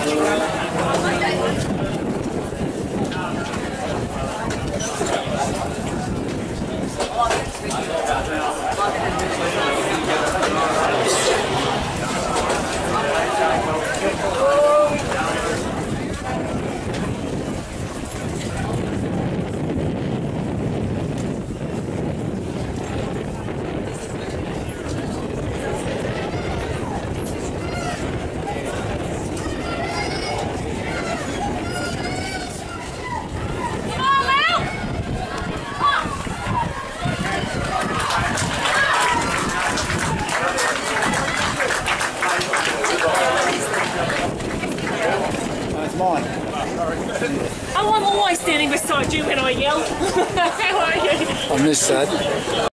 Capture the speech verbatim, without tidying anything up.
Oh, I'm always standing beside you when I yell. How are you? I miss that.